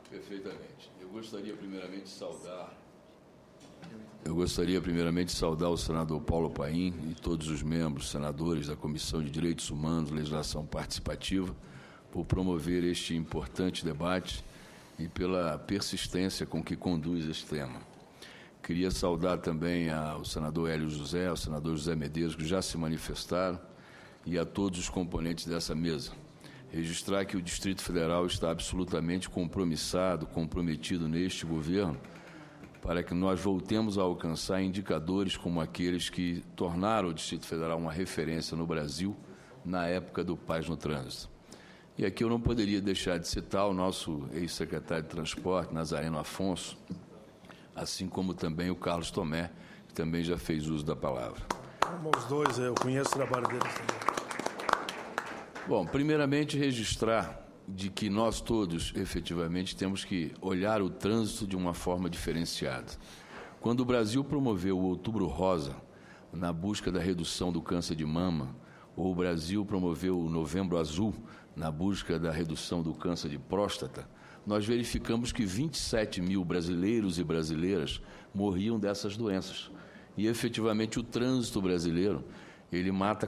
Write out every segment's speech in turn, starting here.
Perfeitamente. Eu gostaria primeiramente de saudar o senador Paulo Paim e todos os membros, senadores da Comissão de Direitos Humanos, Legislação Participativa, por promover este importante debate e pela persistência com que conduz este tema. Queria saudar também ao senador Hélio José, ao senador José Medeiros, que já se manifestaram, e a todos os componentes dessa mesa. Registrar que o Distrito Federal está absolutamente comprometido neste governo para que nós voltemos a alcançar indicadores como aqueles que tornaram o Distrito Federal uma referência no Brasil na época do Paz no Trânsito. E aqui eu não poderia deixar de citar o nosso ex-secretário de Transporte, Nazareno Afonso, assim como também o Carlos Tomé, que também já fez uso da palavra. Como os dois, eu conheço o trabalho deles também. Bom, primeiramente registrar de que nós todos, efetivamente, temos que olhar o trânsito de uma forma diferenciada. Quando o Brasil promoveu o Outubro Rosa, na busca da redução do câncer de mama, ou o Brasil promoveu o Novembro Azul, na busca da redução do câncer de próstata, nós verificamos que 27 mil brasileiros e brasileiras morriam dessas doenças. E, efetivamente, o trânsito brasileiro, ele mata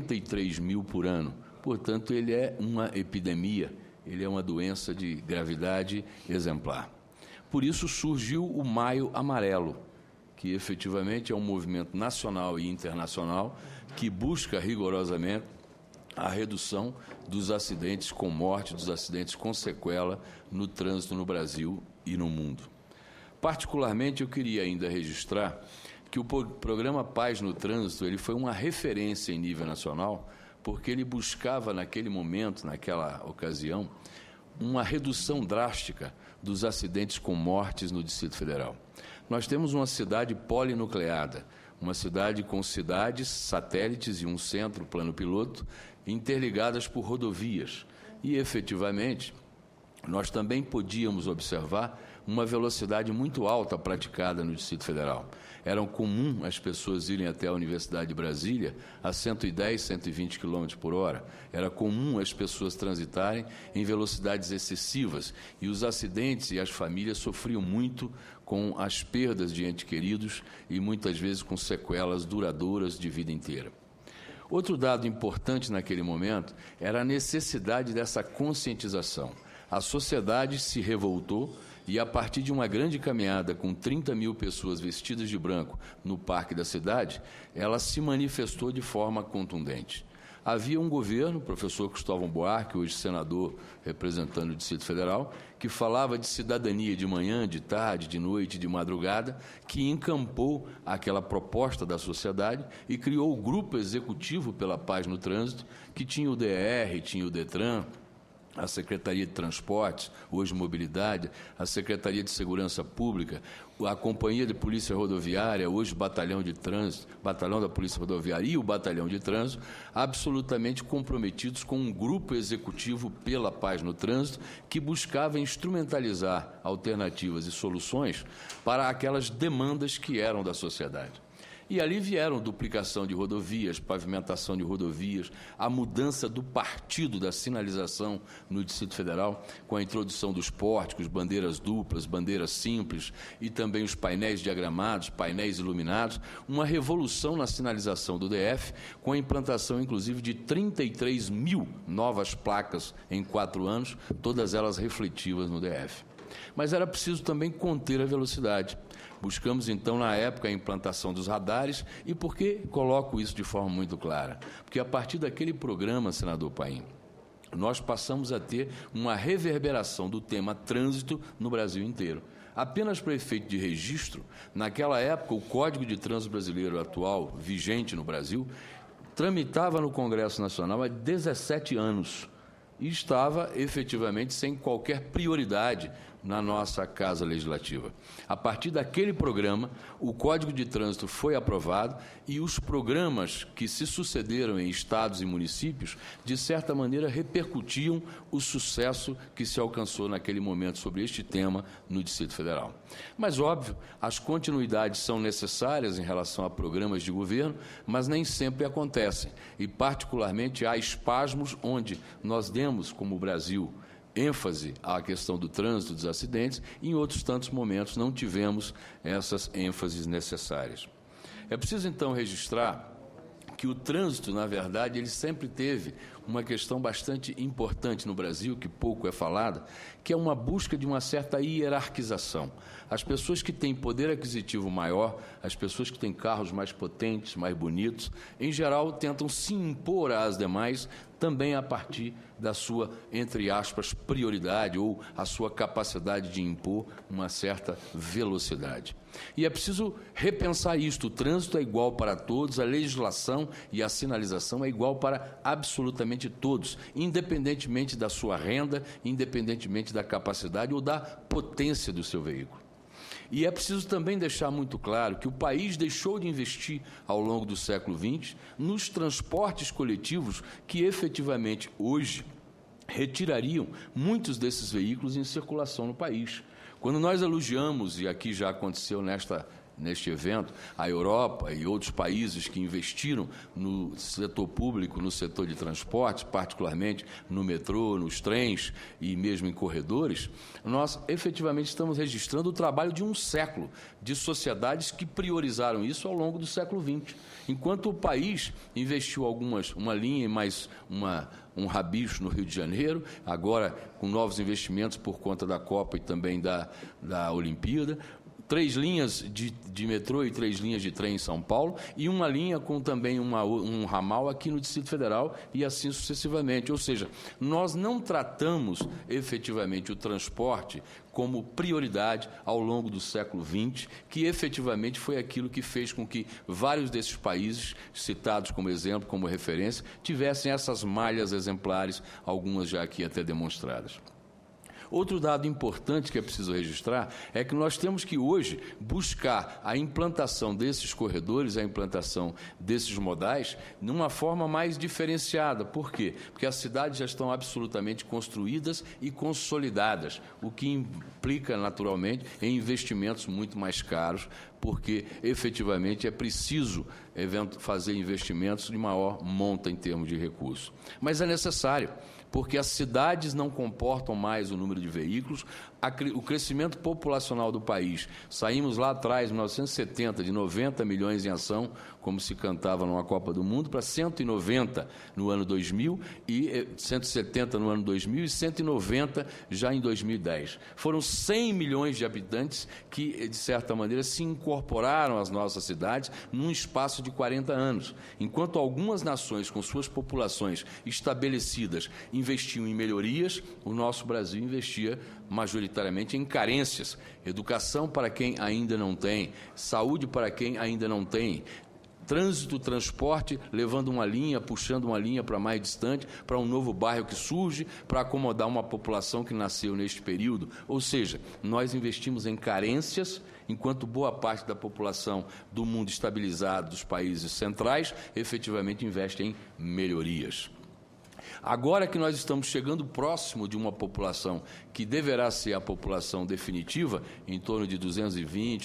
43 mil por ano. Portanto, ele é uma epidemia, ele é uma doença de gravidade exemplar. Por isso surgiu o Maio Amarelo, que efetivamente é um movimento nacional e internacional que busca rigorosamente a redução dos acidentes com morte, dos acidentes com sequela no trânsito no Brasil e no mundo. Particularmente, eu queria ainda registrar que o programa Paz no Trânsito ele foi uma referência em nível nacional, porque ele buscava, naquele momento, naquela ocasião, uma redução drástica dos acidentes com mortes no Distrito Federal. Nós temos uma cidade polinucleada, uma cidade com cidades, satélites e um centro plano piloto, interligadas por rodovias. E, efetivamente, nós também podíamos observar uma velocidade muito alta praticada no Distrito Federal. Era comum as pessoas irem até a Universidade de Brasília a 110, 120 km por hora. Era comum as pessoas transitarem em velocidades excessivas e os acidentes e as famílias sofriam muito com as perdas de entes queridos e muitas vezes com sequelas duradouras de vida inteira. Outro dado importante naquele momento era a necessidade dessa conscientização. A sociedade se revoltou e, a partir de uma grande caminhada com 30 mil pessoas vestidas de branco no parque da cidade, ela se manifestou de forma contundente. Havia um governo, o professor Cristóvão Buarque, hoje senador representando o Distrito Federal, que falava de cidadania de manhã, de tarde, de noite, de madrugada, que encampou aquela proposta da sociedade e criou o Grupo Executivo pela Paz no Trânsito, que tinha o DR, tinha o Detran, a Secretaria de Transportes, hoje Mobilidade, a Secretaria de Segurança Pública, a Companhia de Polícia Rodoviária, hoje Batalhão de Trânsito, Batalhão da Polícia Rodoviária e o Batalhão de Trânsito, absolutamente comprometidos com um grupo executivo pela paz no trânsito que buscava instrumentalizar alternativas e soluções para aquelas demandas que eram da sociedade. E ali vieram duplicação de rodovias, pavimentação de rodovias, a mudança do partido da sinalização no Distrito Federal, com a introdução dos pórticos, bandeiras duplas, bandeiras simples e também os painéis diagramados, painéis iluminados, uma revolução na sinalização do DF, com a implantação, inclusive, de 33 mil novas placas em 4 anos, todas elas refletivas no DF. Mas era preciso também conter a velocidade. Buscamos, então, na época, a implantação dos radares. E por que coloco isso de forma muito clara? Porque, a partir daquele programa, senador Paim, nós passamos a ter uma reverberação do tema trânsito no Brasil inteiro. Apenas para efeito de registro, naquela época, o Código de Trânsito Brasileiro atual, vigente no Brasil, tramitava no Congresso Nacional há 17 anos e estava, efetivamente, sem qualquer prioridade na nossa Casa Legislativa. A partir daquele programa, o Código de Trânsito foi aprovado e os programas que se sucederam em estados e municípios, de certa maneira, repercutiam o sucesso que se alcançou naquele momento sobre este tema no Distrito Federal. Mas, óbvio, as continuidades são necessárias em relação a programas de governo, mas nem sempre acontecem. E, particularmente, há espasmos onde nós demos, como o Brasil, ênfase à questão do trânsito, dos acidentes, e em outros tantos momentos não tivemos essas ênfases necessárias. É preciso, então, registrar que o trânsito, na verdade, ele sempre teve uma questão bastante importante no Brasil, que pouco é falada, que é uma busca de uma certa hierarquização. As pessoas que têm poder aquisitivo maior, as pessoas que têm carros mais potentes, mais bonitos, em geral, tentam se impor às demais, também a partir da sua, entre aspas, prioridade ou a sua capacidade de impor uma certa velocidade. E é preciso repensar isto. O trânsito é igual para todos, a legislação e a sinalização é igual para absolutamente todos, independentemente da sua renda, independentemente da capacidade ou da potência do seu veículo. E é preciso também deixar muito claro que o país deixou de investir ao longo do século XX nos transportes coletivos que efetivamente hoje retirariam muitos desses veículos em circulação no país. Quando nós elogiamos, e aqui já aconteceu neste evento, a Europa e outros países que investiram no setor público, no setor de transportes, particularmente no metrô, nos trens e mesmo em corredores, nós efetivamente estamos registrando o trabalho de um século de sociedades que priorizaram isso ao longo do século XX. Enquanto o país investiu uma linha e mais um rabicho no Rio de Janeiro, agora com novos investimentos por conta da Copa e também da Olimpíada, 3 linhas de metrô e 3 linhas de trem em São Paulo e uma linha com também um ramal aqui no Distrito Federal e assim sucessivamente. Ou seja, nós não tratamos efetivamente o transporte como prioridade ao longo do século XX, que efetivamente foi aquilo que fez com que vários desses países, citados como exemplo, como referência, tivessem essas malhas exemplares, algumas já aqui até demonstradas. Outro dado importante que é preciso registrar é que nós temos que hoje buscar a implantação desses corredores, a implantação desses modais, numa forma mais diferenciada. Por quê? Porque as cidades já estão absolutamente construídas e consolidadas, o que implica, naturalmente, em investimentos muito mais caros, porque efetivamente é preciso fazer investimentos de maior monta em termos de recursos. Mas é necessário, porque as cidades não comportam mais o número de veículos, o crescimento populacional do país. Saímos lá atrás, em 1970, de 90 milhões em ação, como se cantava numa Copa do Mundo, para 190 no ano 2000, e 170 no ano 2000 e 190 já em 2010. Foram 100 milhões de habitantes que, de certa maneira, se incorporaram às nossas cidades num espaço de 40 anos. Enquanto algumas nações, com suas populações estabelecidas, investiam em melhorias, o nosso Brasil investia majoritariamente em carências, educação para quem ainda não tem, saúde para quem ainda não tem, trânsito, transporte, levando uma linha, puxando uma linha para mais distante, para um novo bairro que surge, para acomodar uma população que nasceu neste período. Ou seja, nós investimos em carências, enquanto boa parte da população do mundo estabilizado, dos países centrais, efetivamente investe em melhorias. Agora que nós estamos chegando próximo de uma população que deverá ser a população definitiva, em torno de 220,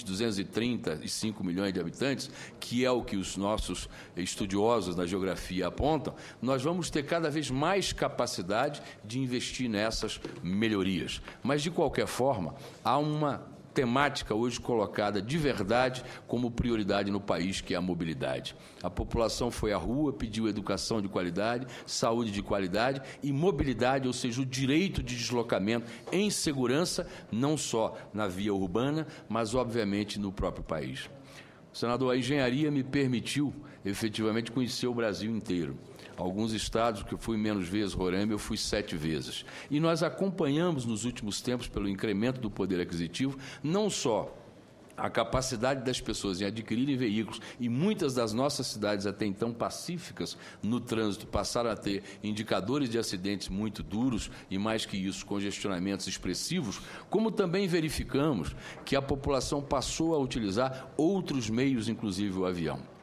235 milhões de habitantes, que é o que os nossos estudiosos da geografia apontam, nós vamos ter cada vez mais capacidade de investir nessas melhorias. Mas, de qualquer forma, há uma temática hoje colocada de verdade como prioridade no país, que é a mobilidade. A população foi à rua, pediu educação de qualidade, saúde de qualidade e mobilidade, ou seja, o direito de deslocamento em segurança, não só na via urbana, mas, obviamente, no próprio país. Senador, a engenharia me permitiu, efetivamente, conhecer o Brasil inteiro. Alguns estados que eu fui menos vezes, Roraima, eu fui 7 vezes. E nós acompanhamos nos últimos tempos, pelo incremento do poder aquisitivo, não só a capacidade das pessoas em adquirirem veículos, e muitas das nossas cidades até então pacíficas no trânsito passaram a ter indicadores de acidentes muito duros e, mais que isso, congestionamentos expressivos, como também verificamos que a população passou a utilizar outros meios, inclusive o avião.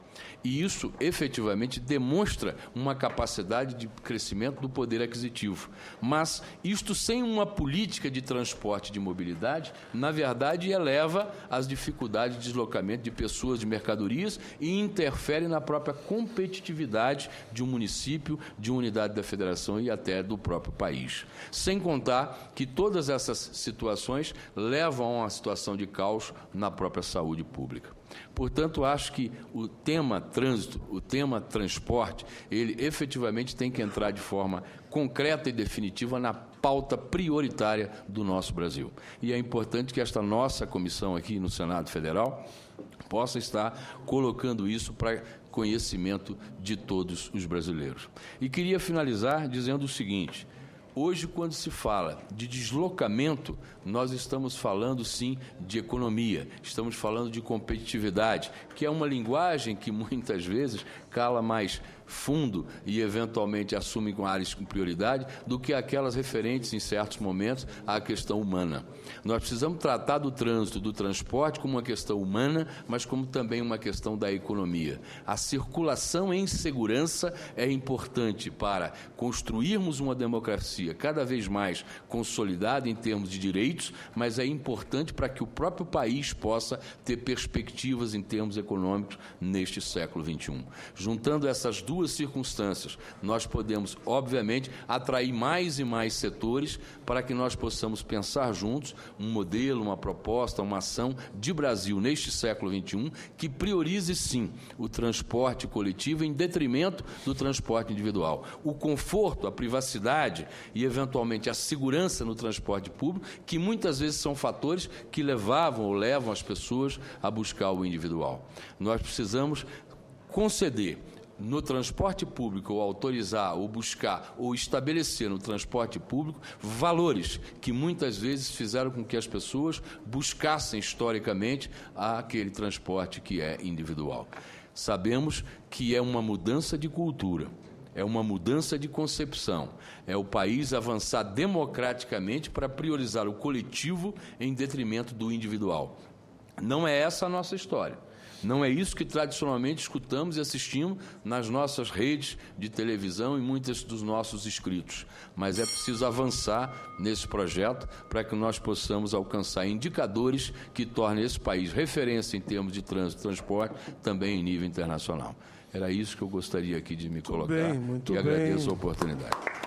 E isso, efetivamente, demonstra uma capacidade de crescimento do poder aquisitivo. Mas isto sem uma política de transporte e de mobilidade, na verdade, eleva as dificuldades de deslocamento de pessoas, de mercadorias e interfere na própria competitividade de um município, de uma unidade da federação e até do próprio país. Sem contar que todas essas situações levam a uma situação de caos na própria saúde pública. Portanto, acho que o tema trânsito, o tema transporte, ele efetivamente tem que entrar de forma concreta e definitiva na pauta prioritária do nosso Brasil. E é importante que esta nossa comissão aqui no Senado Federal possa estar colocando isso para conhecimento de todos os brasileiros. E queria finalizar dizendo o seguinte: hoje, quando se fala de deslocamento, nós estamos falando, sim, de economia, estamos falando de competitividade, que é uma linguagem que muitas vezes cala mais fundo e, eventualmente, assume com áreas com prioridade do que aquelas referentes, em certos momentos, à questão humana. Nós precisamos tratar do trânsito, do transporte, como uma questão humana, mas como também uma questão da economia. A circulação em segurança é importante para construirmos uma democracia cada vez mais consolidada em termos de direitos, mas é importante para que o próprio país possa ter perspectivas em termos econômicos neste século XXI. Juntando essas duas circunstâncias, nós podemos, obviamente, atrair mais e mais setores para que nós possamos pensar juntos um modelo, uma proposta, uma ação de Brasil neste século XXI que priorize, sim, o transporte coletivo em detrimento do transporte individual. O conforto, a privacidade e, eventualmente, a segurança no transporte público, que muitas vezes são fatores que levavam ou levam as pessoas a buscar o individual. Nós precisamos conceder no transporte público, ou autorizar, ou buscar, ou estabelecer no transporte público valores que muitas vezes fizeram com que as pessoas buscassem historicamente aquele transporte que é individual. Sabemos que é uma mudança de cultura, é uma mudança de concepção, é o país avançar democraticamente para priorizar o coletivo em detrimento do individual. Não é essa a nossa história. Não é isso que tradicionalmente escutamos e assistimos nas nossas redes de televisão e muitos dos nossos inscritos. Mas é preciso avançar nesse projeto para que nós possamos alcançar indicadores que tornem esse país referência em termos de trânsito e transporte, também em nível internacional. Era isso que eu gostaria aqui de me colocar. Muito bem. Agradeço a oportunidade.